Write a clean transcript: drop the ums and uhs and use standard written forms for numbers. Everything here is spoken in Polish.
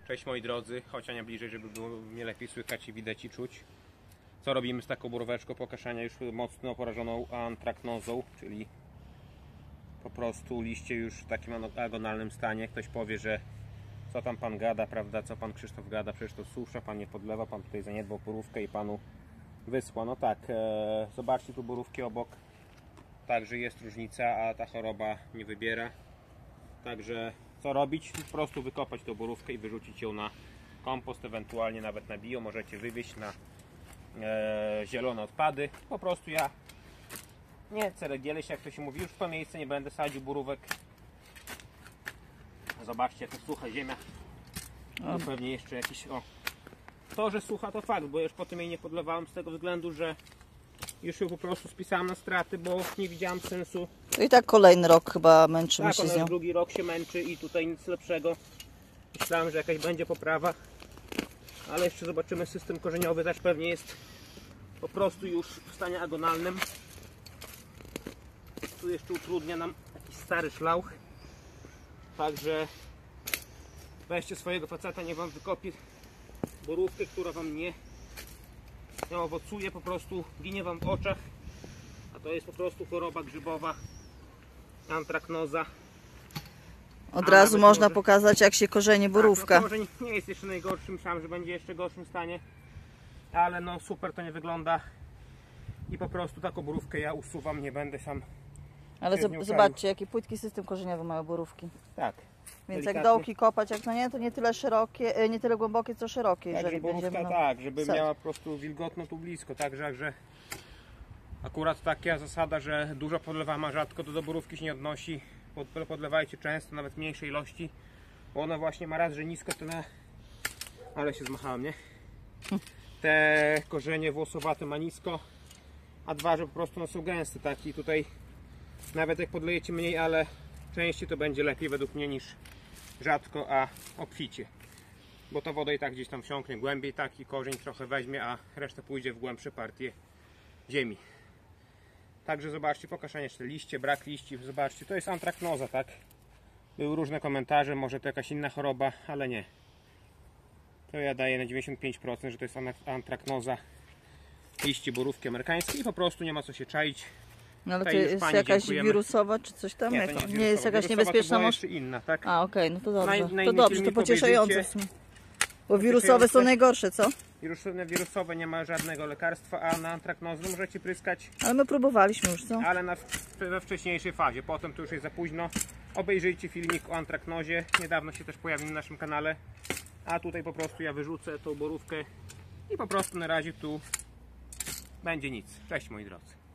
Cześć moi drodzy, chodź Ania bliżej, żeby było mnie lepiej słychać i widać i czuć. Co robimy z taką boróweczką pokaszania już mocno porażoną antraknozą, czyli po prostu liście już w takim agonalnym stanie. Ktoś powie, że co tam pan gada, prawda, co pan Krzysztof gada, przecież to susza, pan nie podlewa, pan tutaj zaniedbał borówkę i panu wyschła. No tak, zobaczcie tu borówki obok, także jest różnica, a ta choroba nie wybiera. Także co robić? Po prostu wykopać tą borówkę i wyrzucić ją na kompost, ewentualnie nawet na bio. Możecie wywieźć na zielone odpady. Po prostu ja nie ceregielę się, jak to się mówi, już w to miejsce nie będę sadził borówek. Zobaczcie, jaka sucha ziemia. No pewnie jeszcze jakiś... To, że sucha, to fakt, bo już potem jej nie podlewałem z tego względu, że już ją po prostu spisałem na straty, bo nie widziałem sensu. To i tak kolejny rok chyba męczymy się z nią. Drugi rok się męczy i tutaj nic lepszego. Myślałem, że jakaś będzie poprawa, ale jeszcze zobaczymy. System korzeniowy też pewnie jest po prostu już w stanie agonalnym. Tu jeszcze utrudnia nam jakiś stary szlauch. Także weźcie swojego faceta, niech wam wykopie borówkę, która wam nie owocuje, po prostu ginie wam w oczach. A to jest po prostu choroba grzybowa, antraknoza. Od razu można pokazać, jak się korzeni borówka. Tak, no korzeń nie jest jeszcze najgorszy, myślałem, że będzie jeszcze w gorszym stanie, ale no super to nie wygląda i po prostu taką borówkę ja usuwam, nie będę sam. Ale zobaczcie, jaki płytki system korzeniowy mają borówki. Tak. Więc jak dołki kopać, jak no nie, to nie tyle szerokie, nie tyle głębokie, co szerokie. Tak, jeżeli borówka, będziemy, tak, żeby miała po prostu wilgotno tu blisko, także akurat taka zasada, że dużo podlewamy, a rzadko to do borówki się nie odnosi. Podlewajcie często, nawet mniejsze ilości, bo ona właśnie ma raz, że nisko to na... Ale się zmachałem, nie? Te korzenie włosowate ma nisko, a dwa, że po prostu są gęste, tak? I tutaj nawet jak podlejecie mniej, ale częściej to będzie lepiej według mnie niż rzadko, a obficie. Bo ta woda i tak gdzieś tam wsiąknie głębiej, tak, i korzeń trochę weźmie, a reszta pójdzie w głębsze partie ziemi. Także zobaczcie, pokażę jeszcze liście, brak liści, zobaczcie, to jest antraknoza, tak? Były różne komentarze, może to jakaś inna choroba, ale nie. To ja daję na 95%, że to jest antraknoza liści borówki amerykańskiej i po prostu nie ma co się czaić. No ale to jest jakaś wirusowa czy coś tam? Nie jest jakaś niebezpieczna? To jeszcze inna, tak? A okej, no to dobrze. To dobrze, to pocieszające w sumie. Bo wirusowe są najgorsze, co? Wirusowe nie ma żadnego lekarstwa, a na antraknozę możecie pryskać. Ale my próbowaliśmy już, co? Ale we wcześniejszej fazie, potem to już jest za późno. Obejrzyjcie filmik o antraknozie, niedawno się też pojawił na naszym kanale. A tutaj po prostu ja wyrzucę tą borówkę i po prostu na razie tu będzie nic. Cześć moi drodzy.